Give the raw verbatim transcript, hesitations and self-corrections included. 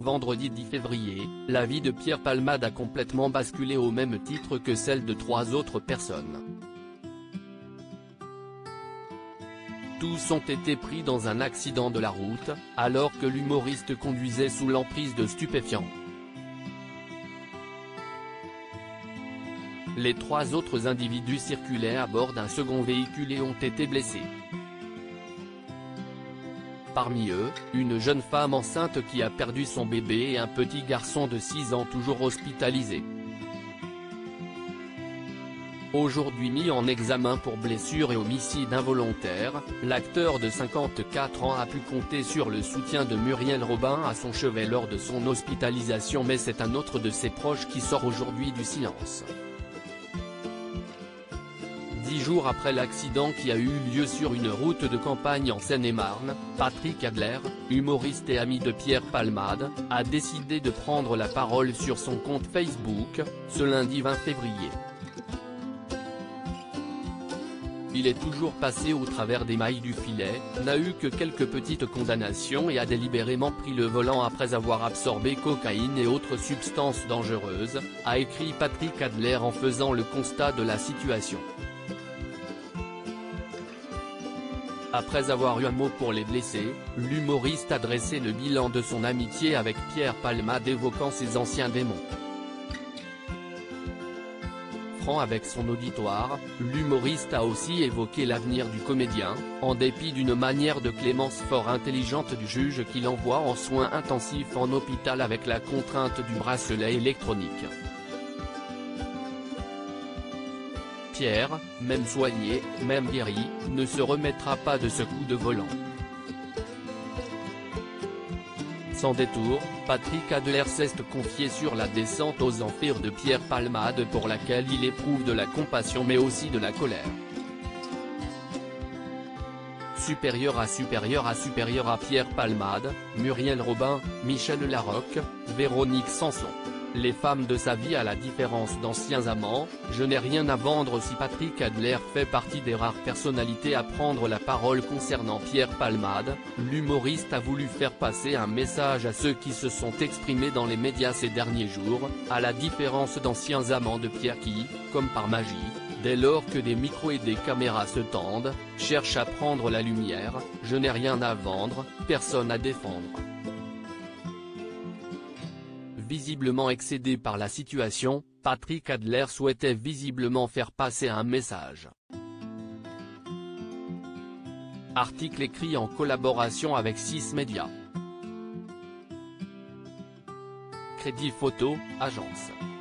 Vendredi dix février, la vie de Pierre Palmade a complètement basculé au même titre que celle de trois autres personnes. Tous ont été pris dans un accident de la route, alors que l'humoriste conduisait sous l'emprise de stupéfiants. Les trois autres individus circulaient à bord d'un second véhicule et ont été blessés. Parmi eux, une jeune femme enceinte qui a perdu son bébé et un petit garçon de six ans toujours hospitalisé. Aujourd'hui mis en examen pour blessure et homicide involontaire, l'acteur de cinquante-quatre ans a pu compter sur le soutien de Muriel Robin à son chevet lors de son hospitalisation, mais c'est un autre de ses proches qui sort aujourd'hui du silence. Dix jours après l'accident qui a eu lieu sur une route de campagne en Seine-et-Marne, Patrick Adler, humoriste et ami de Pierre Palmade, a décidé de prendre la parole sur son compte Facebook, ce lundi vingt février. Il est toujours passé au travers des mailles du filet, n'a eu que quelques petites condamnations et a délibérément pris le volant après avoir absorbé cocaïne et autres substances dangereuses, a écrit Patrick Adler en faisant le constat de la situation. Après avoir eu un mot pour les blessés, l'humoriste a dressé le bilan de son amitié avec Pierre Palmade évoquant ses anciens démons. Franc avec son auditoire, l'humoriste a aussi évoqué l'avenir du comédien, en dépit d'une manière de clémence fort intelligente du juge qui l'envoie en soins intensifs en hôpital avec la contrainte du bracelet électronique. Pierre, même soigné, même guéri, ne se remettra pas de ce coup de volant. Sans détour, Patrick Adler s'est confié sur la descente aux enfers de Pierre Palmade pour laquelle il éprouve de la compassion mais aussi de la colère. Supérieur à supérieur à supérieur à Pierre Palmade, Muriel Robin, Michel Larocque, Véronique Sanson. Les femmes de sa vie à la différence d'anciens amants, je n'ai rien à vendre. Si Patrick Adler fait partie des rares personnalités à prendre la parole concernant Pierre Palmade, l'humoriste a voulu faire passer un message à ceux qui se sont exprimés dans les médias ces derniers jours, à la différence d'anciens amants de Pierre qui, comme par magie, dès lors que des micros et des caméras se tendent, cherchent à prendre la lumière, je n'ai rien à vendre, personne à défendre. Visiblement excédé par la situation, Patrick Adler souhaitait visiblement faire passer un message. Article écrit en collaboration avec six médias. Crédit Photo, agence.